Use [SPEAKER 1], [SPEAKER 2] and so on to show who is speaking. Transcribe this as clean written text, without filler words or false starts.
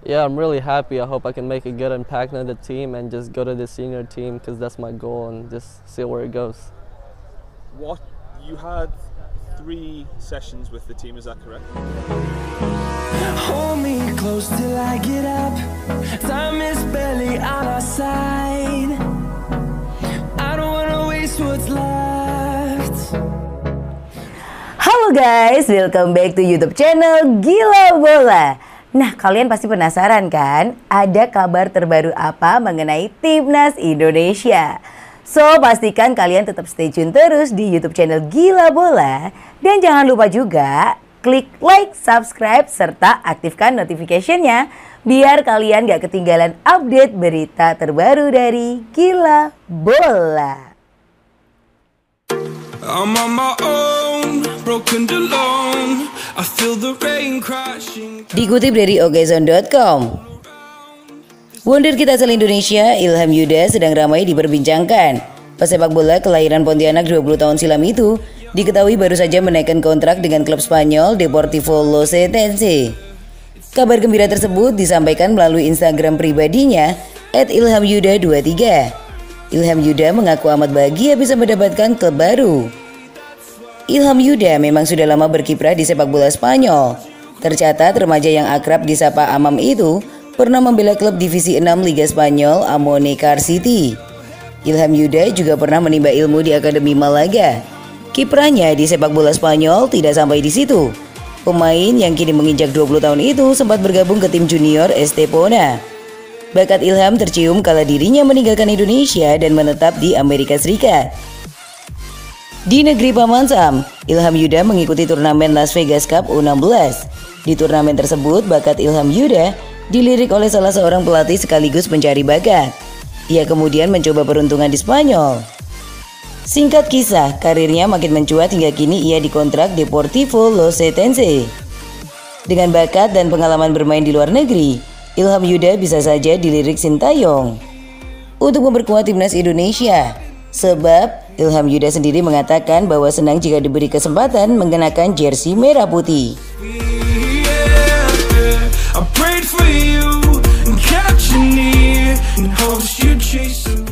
[SPEAKER 1] Yeah, I'm really happy. I hope I can make a good impact on the team and just go to the senior team because that's my goal and just see where it goes.
[SPEAKER 2] You had 3 sessions with the team, is that correct?
[SPEAKER 3] Hold me close till I get up. Time is barely on our side. I don't wanna waste what's left.
[SPEAKER 4] Halo guys, welcome back to YouTube channel Gila Bola. Nah, kalian pasti penasaran kan? Ada kabar terbaru apa mengenai Timnas Indonesia? So, pastikan kalian tetap stay tune terus di YouTube channel Gila Bola. Dan jangan lupa juga klik like, subscribe, serta aktifkan notification-nya biar kalian gak ketinggalan update berita terbaru dari Gila Bola.
[SPEAKER 3] I'm on my own, broken alone. I feel the rain crashing.
[SPEAKER 4] Dikutip dari okzone.com, wonder kita asal Indonesia, Ilham Yudha sedang ramai diperbincangkan. Pesepak bola kelahiran Pontianak 20 tahun silam itu diketahui baru saja menaikkan kontrak dengan klub Spanyol Deportivo Losetense. Kabar gembira tersebut disampaikan melalui Instagram pribadinya @ilhamyudha23. Ilham Yudha mengaku amat bahagia bisa mendapatkan klub baru. Ilham Yudha memang sudah lama berkiprah di sepak bola Spanyol. Tercatat remaja yang akrab disapa Amam itu pernah membela klub divisi 6 Liga Spanyol Amonecar City. Ilham Yudha juga pernah menimba ilmu di Akademi Malaga. Kiprahnya di sepak bola Spanyol tidak sampai di situ. Pemain yang kini menginjak 20 tahun itu sempat bergabung ke tim junior Estepona. Bakat Ilham tercium kala dirinya meninggalkan Indonesia dan menetap di Amerika Serikat. Di negeri Paman Sam, Ilham Yudha mengikuti turnamen Las Vegas Cup U16. Di turnamen tersebut, bakat Ilham Yudha dilirik oleh salah seorang pelatih sekaligus pencari bakat. Ia kemudian mencoba peruntungan di Spanyol. Singkat kisah, karirnya makin mencuat hingga kini ia dikontrak Deportivo Losetense. Dengan bakat dan pengalaman bermain di luar negeri, Ilham Yudha bisa saja dilirik Sintayong untuk memperkuat Timnas Indonesia. Sebab Ilham Yudha sendiri mengatakan bahwa senang jika diberi kesempatan mengenakan jersey merah putih.
[SPEAKER 3] I prayed for you and kept you near in hopes you'd chase